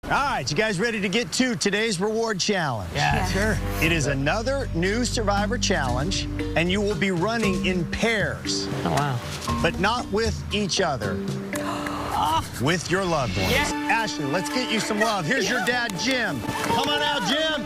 All right, you guys ready to get to today's reward challenge? Yeah, sure. It is another new Survivor challenge, and you will be running in pairs. Oh, wow. But not with each other. With your loved ones. Yeah. Ashley, let's get you some love. Here's your dad, Jim. Come on out, Jim.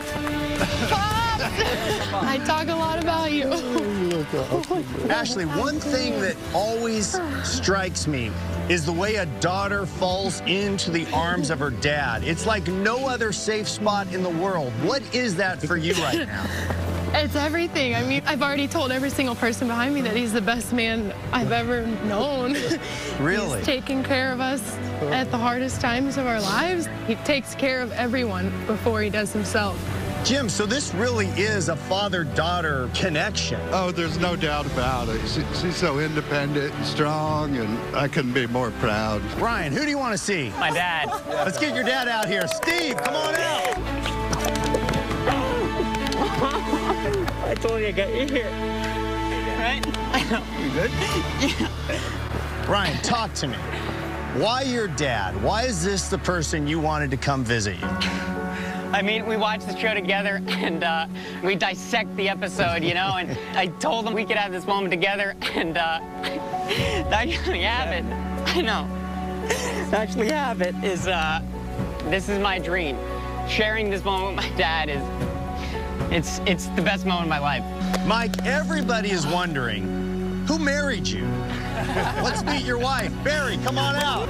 I talk a lot about you. Ashley, one thing that always strikes me is the way a daughter falls into the arms of her dad. It's like no other safe spot in the world. What is that for you right now? It's everything. I mean, I've already told every single person behind me that he's the best man I've ever known. Really? He's taken care of us at the hardest times of our lives. He takes care of everyone before he does himself. Jim, so this really is a father-daughter connection. Oh, there's no doubt about it. She's so independent and strong, and I couldn't be more proud. Ryan, who do you want to see? My dad. Let's get your dad out here. Steve, come on out. I told you I got you here. Right? I know. You good? Yeah. Ryan, talk to me. Why your dad? Why is this the person you wanted to come visit you? I mean, we watched the show together, and we dissect the episode, you know, and I told him we could have this moment together, and that actually happened. I know. Actually happened is, this is my dream. Sharing this moment with my dad is, it's the best moment of my life. Mike, everybody is wondering, who married you? Let's meet your wife. Barry, come on out.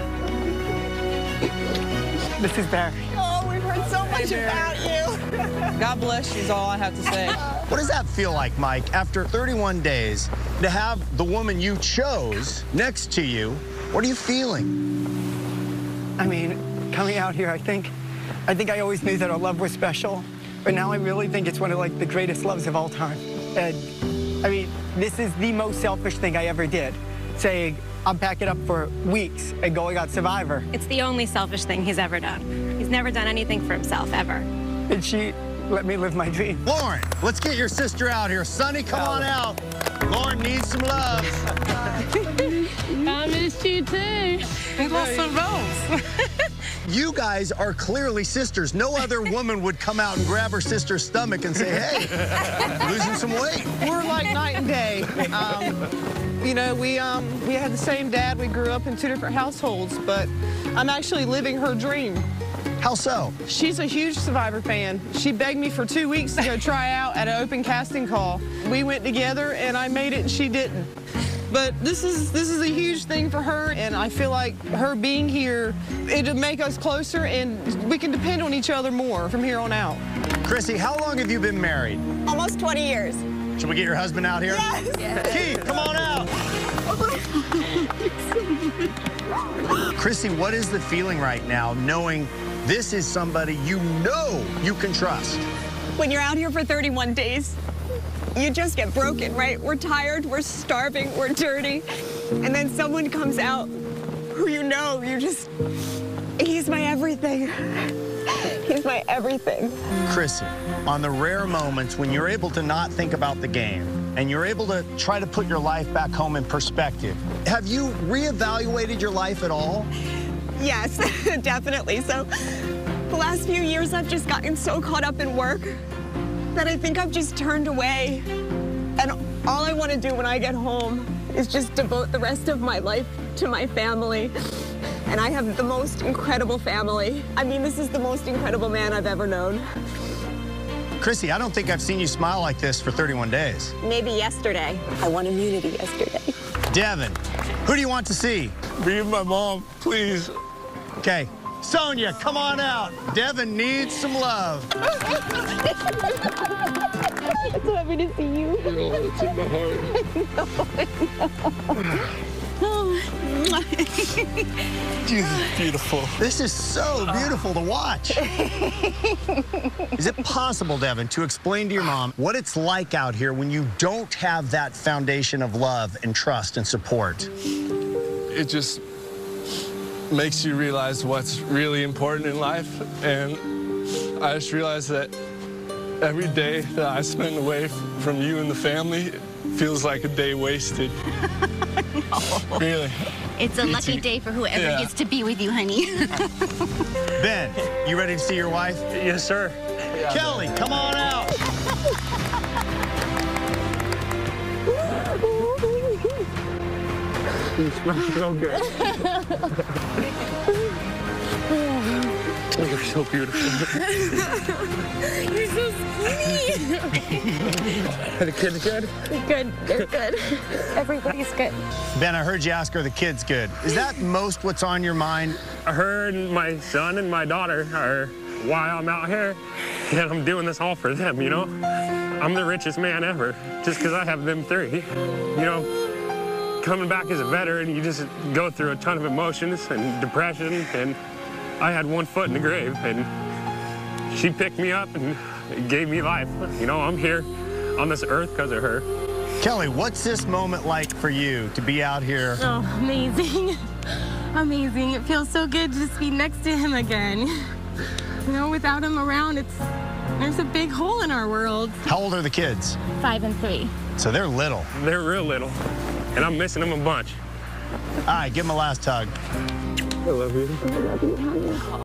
This is Barry. Oh, we've heard so much about you. God bless you is all I have to say. What does that feel like, Mike, after 31 days, to have the woman you chose next to you? What are you feeling? I mean, coming out here, I think I always knew that our love was special, but now I really think it's one of the greatest loves of all time. And I mean, this is the most selfish thing I ever did, saying I'm packing up for weeks and going on Survivor. It's the only selfish thing he's ever done. He's never done anything for himself, ever. And she let me live my dream. Lauren, let's get your sister out here. Sonny, come on out. Lauren needs some love. I missed you too. We lost some votes. You guys are clearly sisters. No other woman would come out and grab her sister's stomach and say, hey, losing some weight. We're like night and day. You know, we had the same dad. We grew up in two different households, but I'm actually living her dream. How so? She's a huge Survivor fan. She begged me for 2 weeks to go try out at an open casting call. We went together, and I made it, and she didn't. But this is a huge thing for her, and I feel like her being here, it'll make us closer, and we can depend on each other more from here on out. Chrissy, how long have you been married? Almost 20 years. Should we get your husband out here? Yes. Keith, come on out. Chrissy, what is the feeling right now knowing this is somebody you know you can trust? When you're out here for 31 days, you just get broken, right? We're tired, we're starving, we're dirty. And then someone comes out who you know, he's my everything. He's my everything. Chrissy, on the rare moments when you're able to not think about the game and you're able to try to put your life back home in perspective, have you reevaluated your life at all? Yes, definitely. So the last few years, I've just gotten so caught up in work that I think I've just turned away. And all I want to do when I get home is just devote the rest of my life to my family. And I have the most incredible family. I mean, this is the most incredible man I've ever known. Chrissy, I don't think I've seen you smile like this for 31 days. Maybe yesterday. I won immunity yesterday. Devin, who do you want to see? Me and my mom, please. Okay, Sonia, come on out. Devin needs some love. I'm so happy to see you. It's in my heart. Jesus, beautiful. This is so beautiful to watch. Is it possible, Devin, to explain to your mom what it's like out here when you don't have that foundation of love and trust and support? It just makes you realize what's really important in life. And I just realized that every day that I spend away from you and the family feels like a day wasted. No. Really. It's a lucky day for whoever gets to be with you, honey. Ben, you ready to see your wife? Yes, sir. Yeah. Kelly, come on out. You smell so good. You're so beautiful. You're so skinny. Are the kids good? Good. They're good. Everybody's good. Ben, I heard you ask her the kid's good. Is that most what's on your mind? Her and my son and my daughter are why I'm out here, and I'm doing this all for them, you know? I'm the richest man ever, just because I have them three. You know, coming back as a veteran, you just go through a ton of emotions and depression, and I had one foot in the grave, and she picked me up and gave me life. You know, I'm here on this earth because of her. Kelly, what's this moment like for you to be out here? Oh, amazing. Amazing. It feels so good to just be next to him again. You know, without him around, there's a big hole in our world. How old are the kids? 5 and 3. So they're little. They're real little, and I'm missing them a bunch. All right, give them a last hug. I love you.